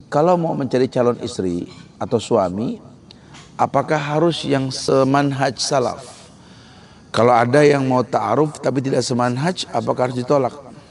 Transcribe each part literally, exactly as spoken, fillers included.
kalau mau mencari calon istri atau suami, apakah harus yang semanhaj salaf? Kalau ada yang mau ta'aruf tapi tidak semanhaj, apakah harus ditolak?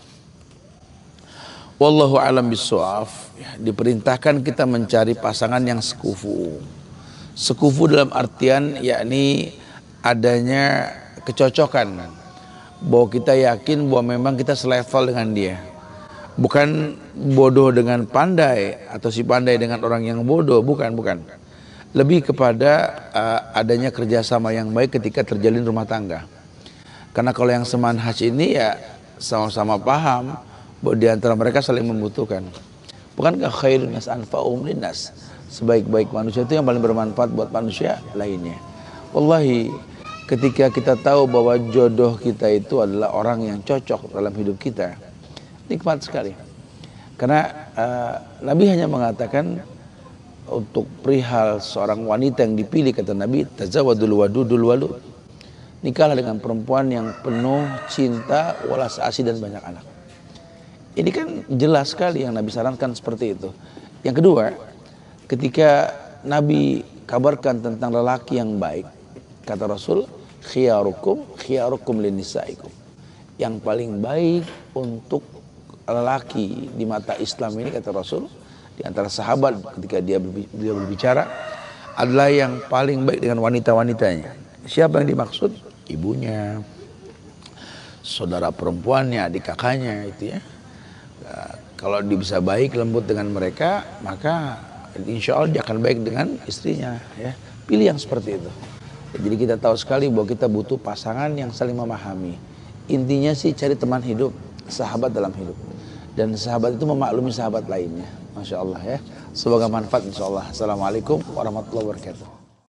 Wallahu a'lam bishawab. Diperintahkan kita mencari pasangan yang sekufu. Sekufu dalam artian yakni adanya kecocokan, bahwa kita yakin bahwa memang kita selevel dengan dia. Bukan bodoh dengan pandai atau si pandai dengan orang yang bodoh, bukan, bukan. Lebih kepada uh, adanya kerjasama yang baik ketika terjalin rumah tangga. Karena kalau yang semanhaj ini ya sama-sama paham bahwa di antara mereka saling membutuhkan. Bukankah khairun nas anfa'uhum linnas? Sebaik-baik manusia itu yang paling bermanfaat buat manusia lainnya. Wallahi, ketika kita tahu bahwa jodoh kita itu adalah orang yang cocok dalam hidup kita, nikmat sekali. Karena uh, Nabi hanya mengatakan untuk perihal seorang wanita yang dipilih, kata Nabi, tazawadul wadudul walud. Nikahlah dengan perempuan yang penuh cinta, walas asih dan banyak anak. Ini kan jelas sekali yang Nabi sarankan seperti itu. Yang kedua, ketika Nabi kabarkan tentang lelaki yang baik, kata Rasul, khiyarukum khiyarukum linisaikum. Yang paling baik untuk lelaki di mata Islam ini, kata Rasul, di antara sahabat ketika dia berbicara, adalah yang paling baik dengan wanita-wanitanya. Siapa yang dimaksud? Ibunya, saudara perempuannya, adik kakaknya, itu ya. Kalau dia bisa baik lembut dengan mereka, maka insya Allah dia akan baik dengan istrinya, ya. Pilih yang seperti itu. Jadi kita tahu sekali bahwa kita butuh pasangan yang saling memahami. Intinya sih cari teman hidup, sahabat dalam hidup. Dan sahabat itu memaklumi sahabat lainnya. Masya Allah, ya. Semoga manfaat insya Allah. Assalamualaikum warahmatullahi wabarakatuh.